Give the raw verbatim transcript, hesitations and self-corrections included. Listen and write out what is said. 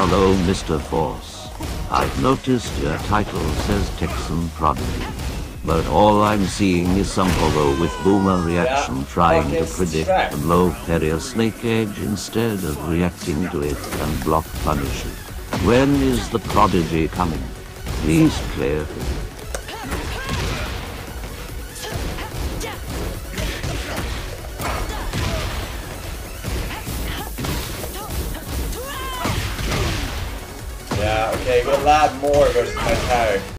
Hello, Mister Force. I've noticed your title says Texan Prodigy, but all I'm seeing is some hobo with boomer reaction Yeah, trying to fucking predict Shrek. the low Perrier snake edge instead of reacting to it and block punish it. When is the Prodigy coming? Please clear. Yeah, okay, we'll add more versus my tower.